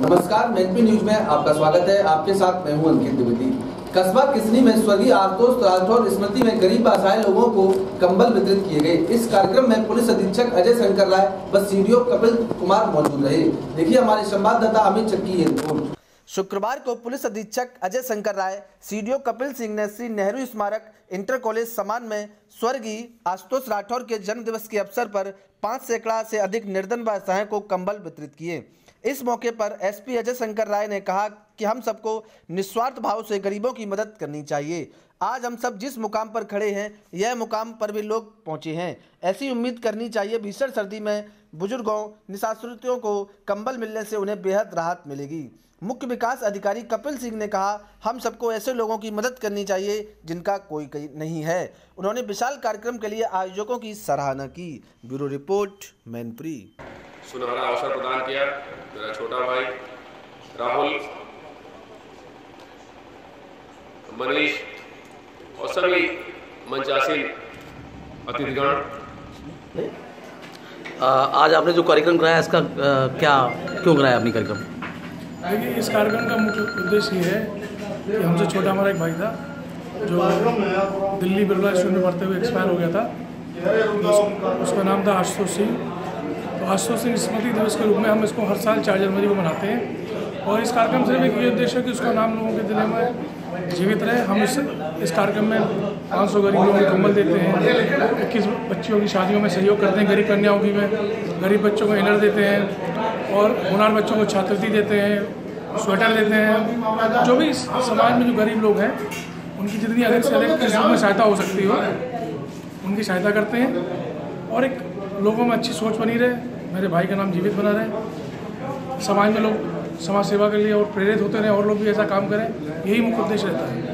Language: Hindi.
नमस्कार, मेनपी न्यूज में आपका स्वागत है। आपके साथ मैं हूं अंकित द्विवेदी। कस्बा किसनी में स्वर्गीय आशुतोष राठौर स्मृति में गरीब असहाय लोगों को कंबल वितरित किए गए। इस कार्यक्रम में पुलिस अधीक्षक अजय शंकर राय व सीडीओ कपिल कुमार मौजूद रहे। देखिए हमारे संवाददाता अमित चक्की की रिपोर्ट। शुक्रवार को पुलिस अधीक्षक अजय शंकर राय, सीडीओ कपिल सिंह ने श्री नेहरू स्मारक इंटर कॉलेज समान में स्वर्गीय आशुतोष राठौर के जन्म दिवस के अवसर पर 5 सैकड़ा से अधिक निर्धन व असहायों को कंबल वितरित किए। इस मौके पर एसपी अजय शंकर राय ने कहा कि हम सबको निस्वार्थ भाव से गरीबों की मदद करनी चाहिए। आज हम सब जिस मुकाम पर खड़े हैं, यह मुकाम पर भी लोग पहुंचे हैं। ऐसी उम्मीद करनी चाहिए। भीषण सर्दी में बुजुर्गों, निराश्रितों को कंबल मिलने से उन्हें बेहद राहत मिलेगी। मुख्य विकास अधिकारी कपिल सिंह ने कहा, हम सबको ऐसे लोगों की मदद करनी चाहिए जिनका कोई नहीं है। उन्होंने विशाल कार्यक्रम के लिए आयोजकों की सराहना की। Bureau report, Mainpuri. सुनहरा अवसर प्रदान किया मेरा छोटा भाई राहुल, मनीष और सभी मंचासीन अतिथिगण। आज आपने जो कार्यक्रम कराया इसका क्यों कराया आपने कार्यक्रम? देखिए, इस कार्यक्रम का मुख्य उद्देश्य ये है कि हमसे छोटा हमारा एक भाई था जो दिल्ली बिरला इंस्टीट्यूट में पढ़ते हुए एक्सपायर हो गया था। उसका नाम था आशुतोष सिंह। तो आशुतोष सिंह स्मृति दिवस के रूप में हम इसको हर साल 4 जनवरी को मनाते हैं और इस कार्यक्रम से एक ये उद्देश्य है कि उसका नाम लोगों के दिल में जीवित रहे। हम इस कार्यक्रम में 500 गरीबों को कंबल देते हैं, 21 बच्चियों की शादियों में सहयोग करते हैं, गरीब कन्याओं की में गरीब बच्चों को इनर देते हैं और होनहार बच्चों को छात्रवृत्ति देते हैं, स्वेटर देते हैं। जो भी समाज में जो गरीब लोग हैं उनकी जितनी अधिक से अधिक किस रूप में सहायता हो सकती हो उनकी सहायता करते हैं और एक लोगों में अच्छी सोच बनी रहे, मेरे भाई का नाम जीवित बना रहे, समाज में लोग समाज सेवा के लिए और प्रेरित होते रहे और लोग भी ऐसा काम करें, यही मुख्य उद्देश्य रहता है।